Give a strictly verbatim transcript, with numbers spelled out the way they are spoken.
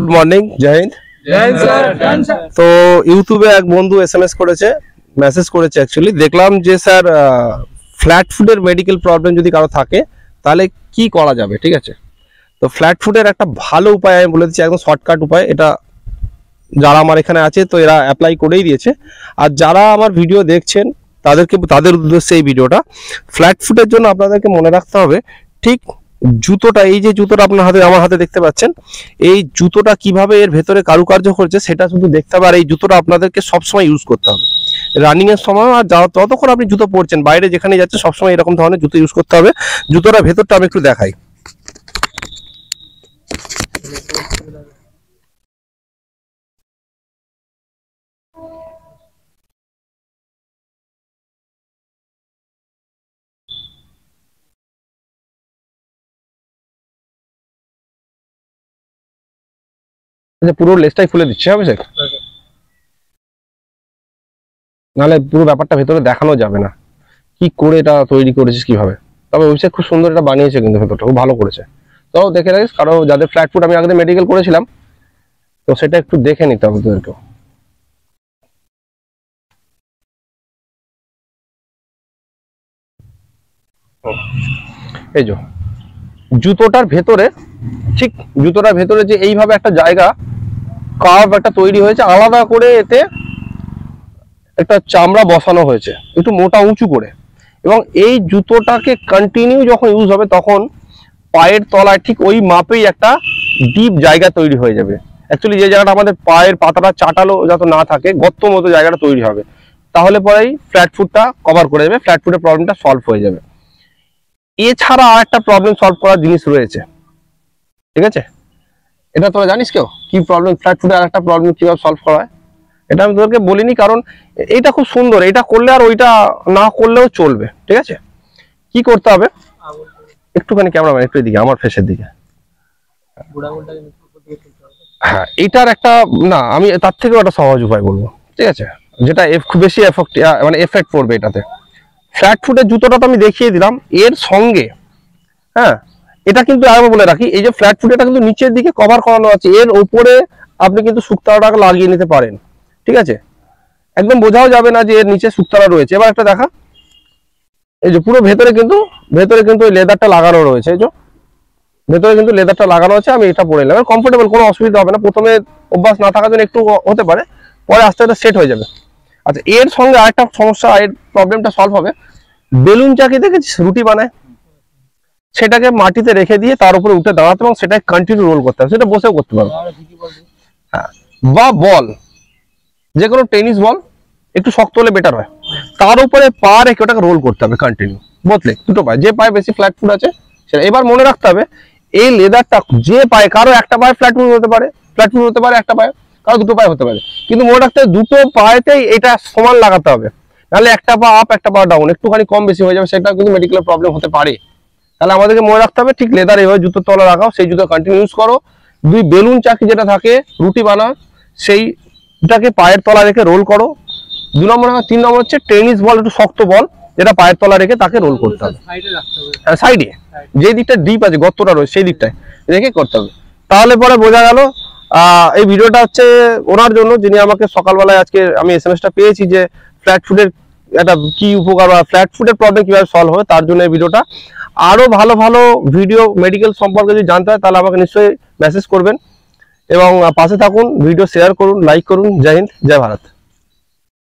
Good morning, জয় হিন্দ। তো ইউটিউবে এক বন্ধু এসএমএস করেছে, মেসেজ করেছে অ্যাকচুয়ালি। দেখলাম যে স্যার ফ্ল্যাট ফুডের মেডিকেল প্রবলেম যদি কারো থাকে তাহলে কি করা যাবে, ঠিক আছে। তো ফ্ল্যাট ফুডের একটা ভালো উপায় আমি বলে দিচ্ছি, একদম শর্টকাট উপায়। এটা যারা আমার এখানে আছে তো এরা অ্যাপ্লাই করেই দিয়েছে। আর যারা আমার ভিডিও দেখছেন তাদেরকে, তাদের উদ্দেশ্যে এই ভিডিওটা। ফ্ল্যাট ফুডের জন্য আপনাদেরকে মনে রাখতে হবে ঠিক জুতোটা, এই যে জুতোটা আপনার হাতে, আমার হাতে দেখতে পাচ্ছেন, এই জুতোটা কিভাবে এর ভেতরে কারুকার্য করছে সেটা শুধু দেখতে হবে। আর এই জুতোটা আপনাদেরকে সবসময় ইউজ করতে হবে রানিং এর সময়। আর যতক্ষণ আপনি জুতো পরছেন, বাইরে যেখানে যাচ্ছে সবসময় এরকম ধরনের জুতো ইউজ করতে হবে। জুতোটা ভেতরটা আমি একটু দেখাই। পুরো লেসটাই খুলে দিচ্ছে, হবে স্যার, নাহলে পুরো ব্যাপারটা ভেতরে দেখানো যাবে না কি করে এটা তৈরি করেছিস কিভাবে। তবে ওয়েবসাইট খুব সুন্দর এটা বানিয়েছে, কিন্তু ভেতরটা খুব ভালো করেছে। তো দেখে রাখিস, কারো যাদের ফ্ল্যাট ফুড, আমি আগে মেডিকেল করেছিলাম তো সেটা একটু দেখে নিতে হবে তোদেরকেও। এই যে জুতোটার ভেতরে, ঠিক জুতোটার ভেতরে যে এইভাবে একটা জায়গা কার্ভ একটা তৈরি হয়েছে, আলাদা করে এতে একটা চামড়া বসানো হয়েছে একটু মোটা উঁচু করে। এবং এই জুতোটাকে কন্টিনিউ যখন ইউজ হবে তখন পায়ের তলায় ঠিক ওই মাপেই একটা ডিপ জায়গা তৈরি হয়ে যাবে। অ্যাকচুয়ালি যে জায়গাটা আমাদের পায়ের পাতাটা চাটালো যাতে না থাকে, গর্ত মতো জায়গাটা তৈরি হবে, তাহলে পরেই ফ্ল্যাট ফুটটা কভার করে যাবে, ফ্ল্যাট ফুটের প্রবলেমটা সলভ হয়ে যাবে। এছাড়া আর একটা প্রবলেম সলভ করার জিনিস রয়েছে, ঠিক আছে। এটা তোরা জানিস কেউ কি প্রবলেম, ফ্ল্যাট ফুটের আর একটা প্রবলেম কিভাবে সলভ করা হয়? এটা আমি তোদেরকে বলিনি, কারণ এটা খুব সুন্দর, এটা করলে আর ওইটা না করলেও চলবে, ঠিক আছে। কি করতে হবে, একটুখানি ক্যামেরাম্যান একটু এদিকে, আমার ফেসের দিকে। হ্যাঁ, এটার একটা না, আমি তার থেকেও একটা সহজ উপায় বলবো, ঠিক আছে, যেটা খুব বেশি এফেক্ট মানে এফেক্ট পড়বে এটাতে। ফ্ল্যাট ফুটের জুতোটা তো আমি দেখিয়ে দিলাম, এর সঙ্গে হ্যাঁ এটা কিন্তু আরো বলে রাখি, এই যে ফ্ল্যাট ফুট এটা কিন্তু নিচের দিকে কভার করানো আছে, এর উপরে আপনি কিন্তু শুকতারাটা লাগিয়ে নিতে পারেন, ঠিক আছে। একদম বোঝাও যাবে না যে এর নিচে শুকতারা রয়েছে। এবার একটা দেখা, এই যে পুরো ভেতরে কিন্তু ভেতরে কিন্তু ওই লেদারটা লাগানো রয়েছে, এই যে ভেতরে কিন্তু লেদারটা লাগানো আছে। আমি এটা পরে নিলাম, কমফোর্টেবল, কোনো অসুবিধা হবে না। প্রথমে অভ্যাস না থাকার জন্য একটু হতে পারে, পরে আস্তে আস্তে সেট হয়ে যাবে। আচ্ছা, এর সঙ্গে আরেকটা সমস্যা, এর প্রবলেমটা সলভ হবে। বেলুন চাকি দেখেছিস রুটি বানায়, সেটাকে মাটিতে রেখে দিয়ে তার উপরে উঠে দাঁড়াতে এবং সেটাকে কন্টিনিউ রোল করতে হবে, সেটা বসেও করতে পারবে। হ্যাঁ, বা বল, যে কোনো টেনিস বল একটু শক্ত হলে বেটার হয়, তার উপরে পা রেখে ওটাকে রোল করতে হবে কন্টিনিউ, বদলে দুটো পায়ে, যে পায়ে বেশি ফ্ল্যাট ফুট আছে সেটা। এবার মনে রাখতে হবে এই লেদারটা যে পায়ে, কারো একটা পায়ে ফ্ল্যাট ফুট হতে পারে, ফ্ল্যাট ফুট হতে পারে একটা পায়ে, কারো দুটো পায়ে হতে পারে, কিন্তু মনে রাখতে হবে দুটো পায়েতেই এটা সমান লাগাতে হবে, নাহলে একটা পা আপ একটা পা ডাউন একটুখানি কম বেশি হয়ে যাবে, সেটা কিন্তু মেডিকেলের প্রবলেম হতে পারে। তাহলে আমাদেরকে মনে রাখতে হবে ঠিক লেদার এইভাবে জুতোর তলা রাখাও, সেই জুতো কন্টিনিউ ইউজ করো। দুই বেলুন চাকি যেটা থাকে রুটি বানা, সেইটাকে পায়ের তলা রেখে রোল করো। দু নম্বর, তিন নম্বর হচ্ছে টেনিস বল, একটু শক্ত বল যেটা পায়ের তলা রেখে তাকে রোল করতে হবে, হ্যাঁ সাইডে যে দিকটা ডিপ আছে, গর্তটা রয়েছে সেই দিকটায় রেখে করতে হবে। তাহলে পরে বোঝা গেল। আহ এই ভিডিওটা হচ্ছে ওনার জন্য, যিনি আমাকে সকালবেলায় আজকে আমি এস এম এসটা পেয়েছি যে ফ্ল্যাট ফুডের একটা কি উপকার বা ফ্ল্যাট ফুডের প্রবলেম কিভাবে সলভ হয়, তার জন্য এই ভিডিওটা। আরো ভালো ভালো ভিডিও মেডিকেল সম্পর্কে যদি জানতে হয় তাহলে আমাকে নিশ্চয়ই মেসেজ করবেন এবং পাশে থাকুন, ভিডিও শেয়ার করুন, লাইক করুন। জয় হিন্দ, জয় ভারত।